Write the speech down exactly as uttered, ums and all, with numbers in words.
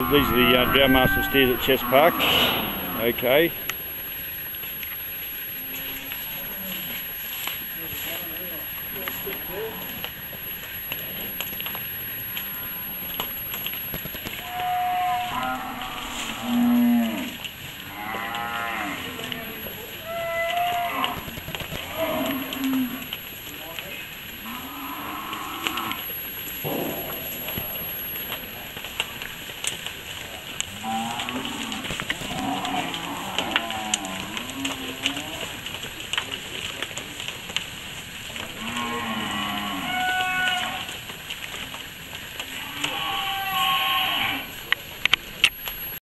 These are the uh, Droughtmaster steers at Chess Park. Okay,